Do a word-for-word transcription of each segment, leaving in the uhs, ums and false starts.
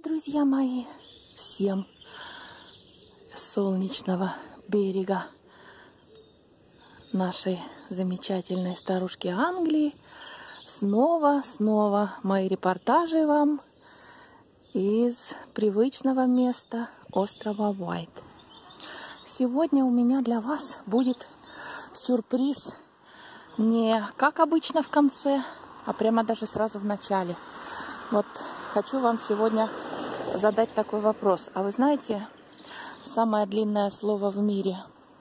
Друзья мои, всем солнечного берега нашей замечательной старушки Англии. Снова, снова мои репортажи вам из привычного места острова Уайт. Сегодня у меня для вас будет сюрприз не как обычно в конце, а прямо даже сразу в начале. Вот хочу вам сегодня задать такой вопрос. А вы знаете, самое длинное слово в мире,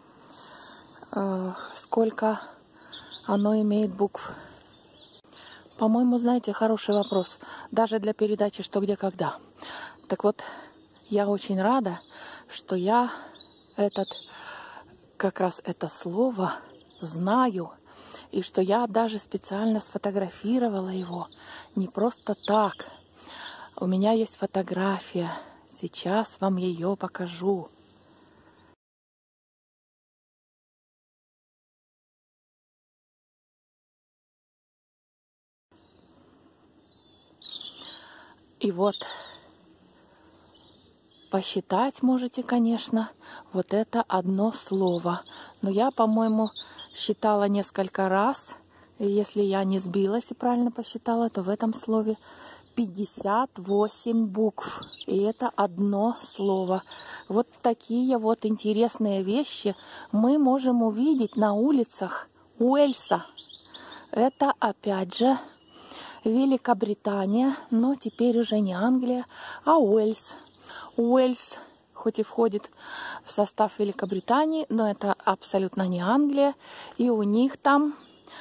э, сколько оно имеет букв? По-моему, знаете, хороший вопрос. Даже для передачи «Что, где, когда». Так вот, я очень рада, что я этот, как раз это слово знаю, и что я даже специально сфотографировала его. Не просто так. У меня есть фотография. Сейчас вам ее покажу. И вот, посчитать можете, конечно, вот это одно слово. Но я, по-моему, считала несколько раз. И если я не сбилась и правильно посчитала, то в этом слове пятьдесят восемь букв. И это одно слово. Вот такие вот интересные вещи мы можем увидеть на улицах Уэльса. Это, опять же, Великобритания, но теперь уже не Англия, а Уэльс. Уэльс хоть и входит в состав Великобритании, но это абсолютно не Англия. И у них там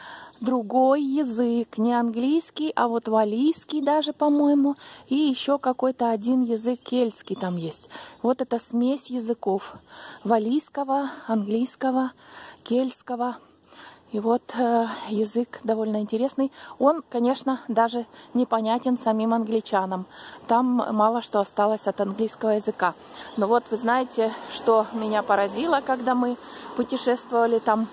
другой язык, не английский, а вот валлийский даже, по-моему, и еще какой-то один язык кельтский там есть. Вот это смесь языков валлийского, английского, кельтского. И вот э, язык довольно интересный. Он, конечно, даже непонятен самим англичанам. Там мало что осталось от английского языка. Но вот вы знаете, что меня поразило, когда мы путешествовали там.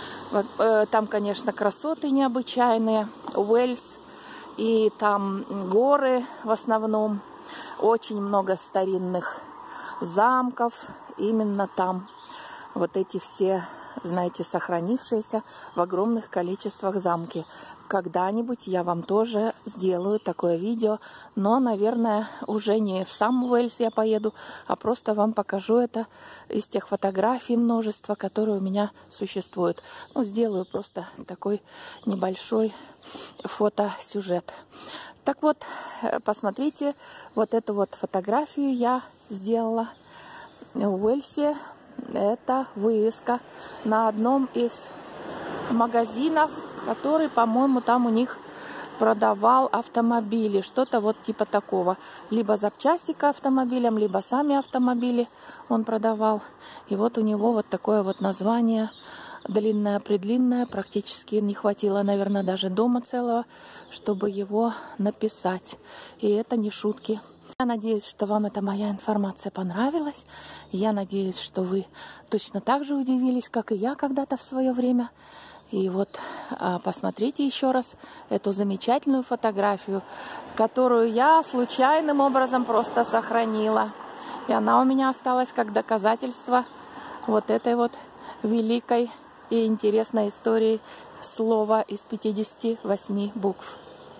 Там, конечно, красоты необычайные, Уэльс, и там горы в основном, очень много старинных замков, именно там вот эти все, знаете, сохранившиеся в огромных количествах замки. Когда-нибудь я вам тоже сделаю такое видео, но, наверное, уже не в сам Уэльс я поеду, а просто вам покажу это из тех фотографий множества, которые у меня существуют. Ну, сделаю просто такой небольшой фотосюжет. Так вот, посмотрите, вот эту вот фотографию я сделала в Уэльсе. Это вывеска на одном из магазинов, который, по-моему, там у них продавал автомобили. Что-то вот типа такого. Либо запчасти к автомобилям, либо сами автомобили он продавал. И вот у него вот такое вот название. Длинное-предлинное. Практически не хватило, наверное, даже дома целого, чтобы его написать. И это не шутки. Я надеюсь, что вам эта моя информация понравилась. Я надеюсь, что вы точно так же удивились, как и я когда-то в свое время. И вот а, посмотрите еще раз эту замечательную фотографию, которую я случайным образом просто сохранила. И она у меня осталась как доказательство вот этой вот великой и интересной истории слова из пятидесяти восьми букв.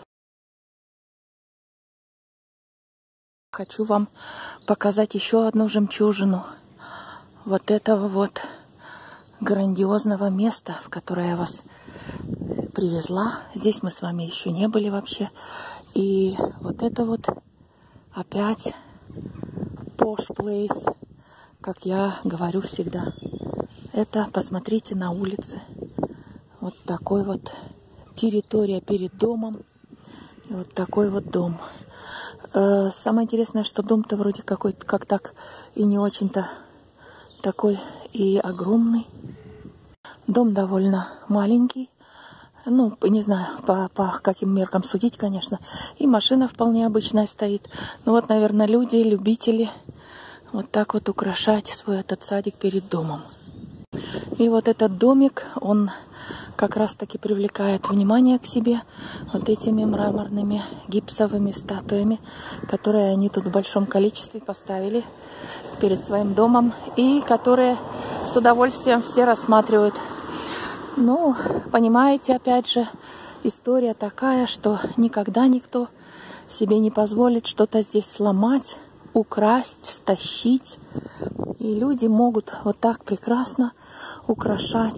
Хочу вам показать еще одну жемчужину вот этого вот грандиозного места, в которое я вас привезла. Здесь мы с вами еще не были вообще. И вот это вот опять posh place, как я говорю всегда. Это, посмотрите, на улице. Вот такой вот территория перед домом. И вот такой вот дом. Самое интересное, что дом-то вроде какой-то, как так, и не очень-то такой и огромный. Дом довольно маленький. Ну, не знаю, по, по каким меркам судить, конечно. И машина вполне обычная стоит. Ну вот, наверное, люди, любители вот так вот украшать свой этот садик перед домом. И вот этот домик, он как раз-таки привлекает внимание к себе вот этими мраморными гипсовыми статуями, которые они тут в большом количестве поставили перед своим домом и которые с удовольствием все рассматривают. Ну, понимаете, опять же, история такая, что никогда никто себе не позволит что-то здесь сломать, украсть, стащить. И люди могут вот так прекрасно украшать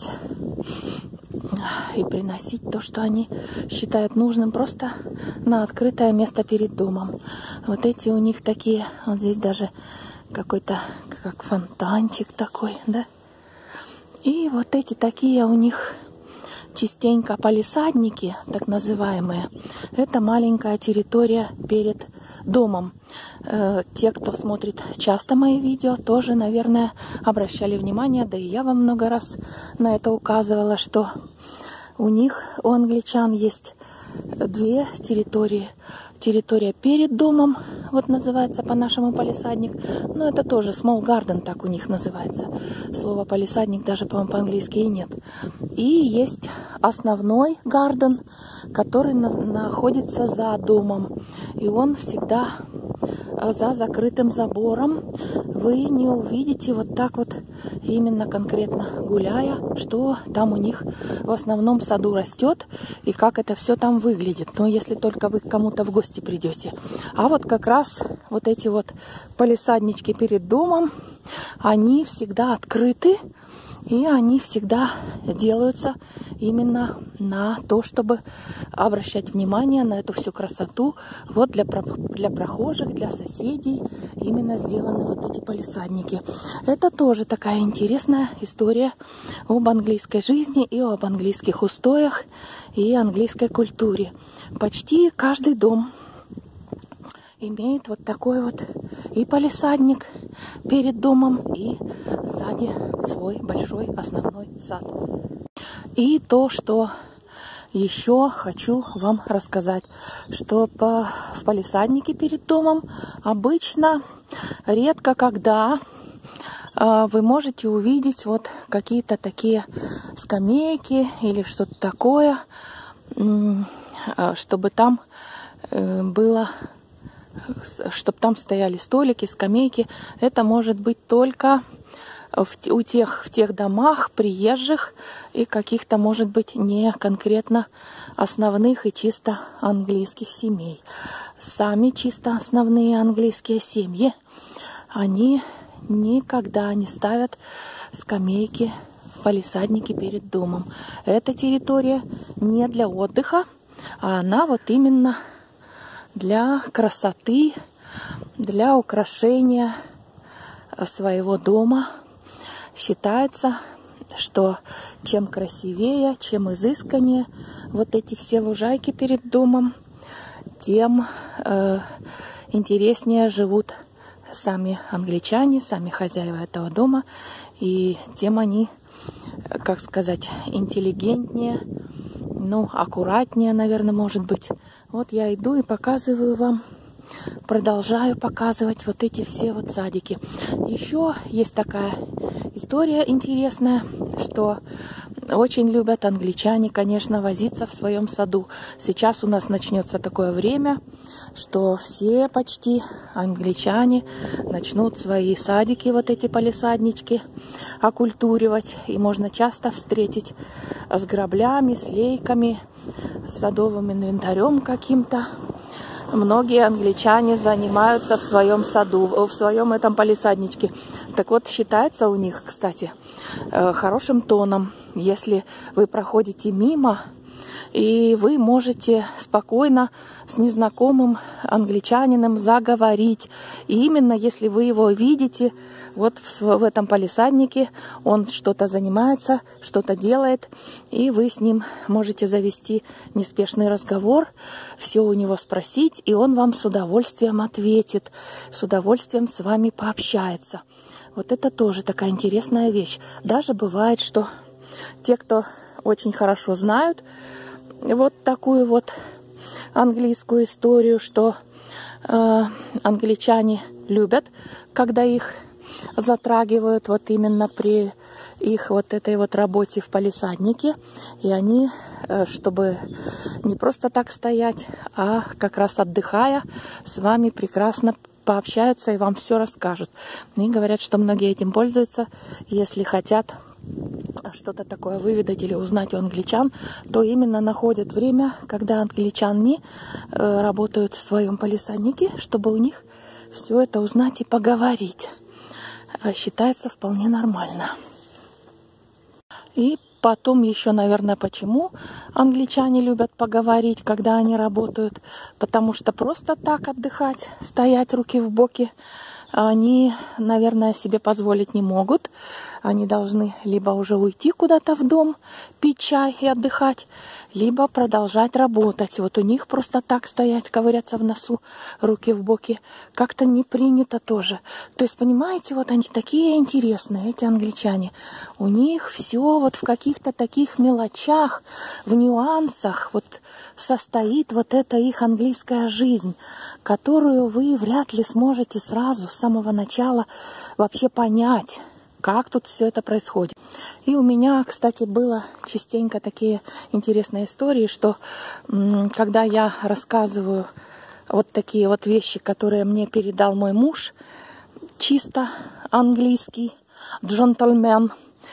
и приносить то, что они считают нужным, просто на открытое место перед домом. Вот эти у них такие, вот здесь даже какой-то как фонтанчик такой, да? И вот эти такие у них частенько палисадники, так называемые. Это маленькая территория перед домом. Те, кто смотрит часто мои видео, тоже, наверное, обращали внимание, да и я вам много раз на это указывала, что у них, у англичан, есть две территории. Территория перед домом, вот называется по-нашему палисадник, но это тоже small garden, так у них называется. Слово палисадник даже, по-моему, по-английски и нет. И есть основной гарден, который на находится за домом. И он всегда за закрытым забором. Вы не увидите вот так вот, именно конкретно гуляя, что там у них в основном саду растет и как это все там выглядит. Но если только вы к кому-то в гости придете. А вот как раз вот эти вот палисаднички перед домом, они всегда открыты. И они всегда делаются именно на то, чтобы обращать внимание на эту всю красоту. Вот для, для прохожих, для соседей именно сделаны вот эти палисадники. Это тоже такая интересная история об английской жизни и об английских устоях и английской культуре. Почти каждый дом имеет вот такой вот и палисадник перед домом, и сзади свой большой основной сад. И то, что еще хочу вам рассказать, что по, в палисаднике перед домом обычно редко когда э, вы можете увидеть вот какие-то такие скамейки или что-то такое, э, чтобы там э, было... чтобы там стояли столики, скамейки. Это может быть только в, у тех, в тех домах приезжих и каких-то, может быть, не конкретно основных и чисто английских семей. Сами чисто основные английские семьи, они никогда не ставят скамейки в палисаднике перед домом. Эта территория не для отдыха, а она вот именно для красоты, для украшения своего дома. Считается, что чем красивее, чем изысканнее вот эти все лужайки перед домом, тем э, интереснее живут сами англичане, сами хозяева этого дома, и тем они, как сказать, интеллигентнее, ну, аккуратнее, наверное, может быть. Вот я иду и показываю вам, продолжаю показывать вот эти все вот садики. Еще есть такая история интересная, что очень любят англичане, конечно, возиться в своем саду. Сейчас у нас начнется такое время, что все почти англичане начнут свои садики, вот эти палисаднички, окультуривать. И можно часто встретить с граблями, с лейками, с садовым инвентарем каким-то. Многие англичане занимаются в своем саду, в своем этом палисадничке. Так вот, считается у них, кстати, хорошим тоном, если вы проходите мимо, и вы можете спокойно с незнакомым англичанином заговорить. И именно если вы его видите вот в, в этом палисаднике, он что-то занимается, что-то делает, и вы с ним можете завести неспешный разговор, все у него спросить, и он вам с удовольствием ответит, с удовольствием с вами пообщается. Вот это тоже такая интересная вещь. Даже бывает, что те, кто очень хорошо знают вот такую вот английскую историю, что э, англичане любят, когда их затрагивают вот именно при их вот этой вот работе в палисаднике. И они, чтобы не просто так стоять, а как раз отдыхая, с вами прекрасно пообщаются и вам все расскажут. И говорят, что многие этим пользуются, если хотят что-то такое выведать или узнать у англичан, то именно находят время, когда англичане э, работают в своем палисаднике, чтобы у них все это узнать и поговорить. Э, считается вполне нормально. И потом еще, наверное, почему англичане любят поговорить, когда они работают. Потому что просто так отдыхать, стоять руки в боки, они, наверное, себе позволить не могут. Они должны либо уже уйти куда-то в дом, пить чай и отдыхать, либо продолжать работать. Вот у них просто так стоять, ковыряться в носу, руки в боки, как-то не принято тоже. То есть, понимаете, вот они такие интересные, эти англичане. У них все вот в каких-то таких мелочах, в нюансах вот состоит вот эта их английская жизнь, которую вы вряд ли сможете сразу, с самого начала вообще понять, как тут все это происходит. И у меня, кстати, было частенько такие интересные истории, что когда я рассказываю вот такие вот вещи, которые мне передал мой муж, чисто английский джентльмен,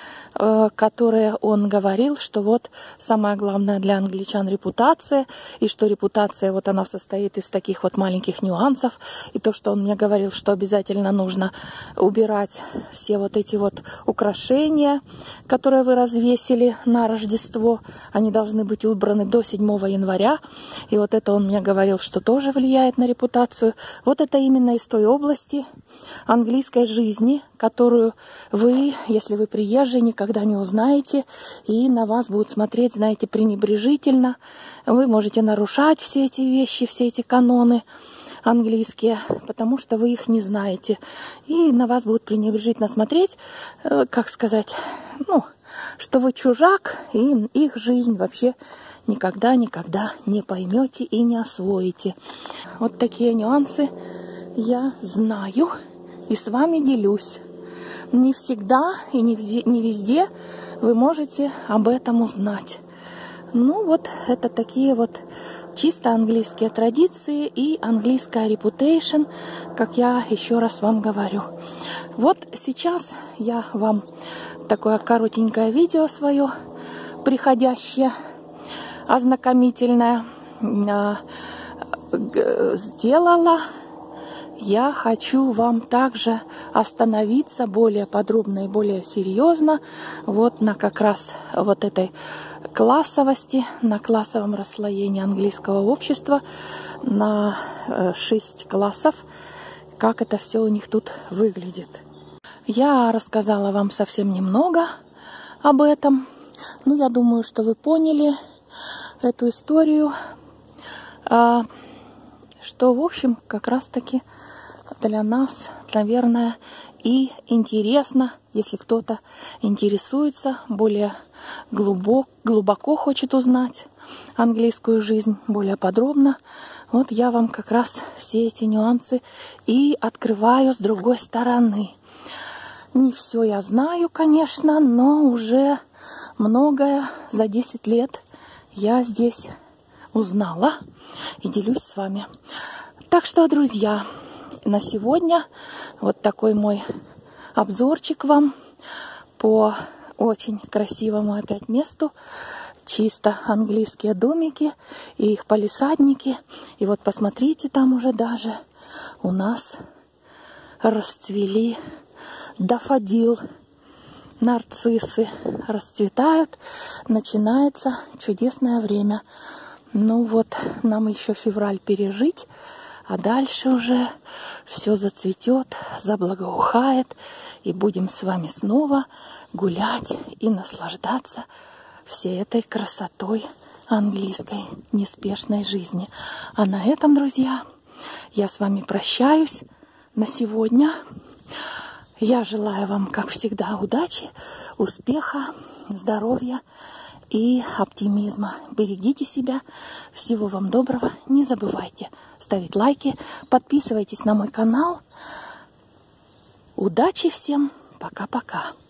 которые он говорил, что вот самое главное для англичан репутация, и что репутация вот она состоит из таких вот маленьких нюансов, и то, что он мне говорил, что обязательно нужно убирать все вот эти вот украшения, которые вы развесили на Рождество, они должны быть убраны до седьмого января, и вот это он мне говорил, что тоже влияет на репутацию. Вот это именно из той области английской жизни, которую вы, если вы приезжие, никогда не узнаете, и на вас будут смотреть, знаете, пренебрежительно. Вы можете нарушать все эти вещи, все эти каноны английские, потому что вы их не знаете. И на вас будут пренебрежительно смотреть, как сказать, ну, что вы чужак, и их жизнь вообще никогда-никогда не поймете и не освоите. Вот такие нюансы я знаю и с вами делюсь. Не всегда и не везде, не везде вы можете об этом узнать. Ну вот, это такие вот чисто английские традиции и английская reputation, как я еще раз вам говорю. Вот сейчас я вам такое коротенькое видео свое, приходящее, ознакомительное, сделала. Я хочу вам также остановиться более подробно и более серьезно вот на как раз вот этой классовости, на классовом расслоении английского общества, на шесть классов, как это все у них тут выглядит. Я рассказала вам совсем немного об этом. Ну, я думаю, что вы поняли эту историю, что, в общем, как раз-таки для нас, наверное, и интересно, если кто-то интересуется, более глубоко, глубоко хочет узнать английскую жизнь, более подробно. Вот я вам как раз все эти нюансы и открываю с другой стороны. Не все я знаю, конечно, но уже многое за десять лет я здесь узнала и делюсь с вами. Так что, друзья, на сегодня вот такой мой обзорчик вам по очень красивому опять месту. Чисто английские домики и их палисадники. И вот посмотрите, там уже даже у нас расцвели дафодил. Нарциссы расцветают. Начинается чудесное время. Ну вот, нам еще февраль пережить, а дальше уже все зацветет, заблагоухает, и будем с вами снова гулять и наслаждаться всей этой красотой английской неспешной жизни. А на этом, друзья, я с вами прощаюсь на сегодня. Я желаю вам, как всегда, удачи, успеха, здоровья и оптимизма. Берегите себя. Всего вам доброго. Не забывайте ставить лайки, подписывайтесь на мой канал. Удачи всем. Пока-пока.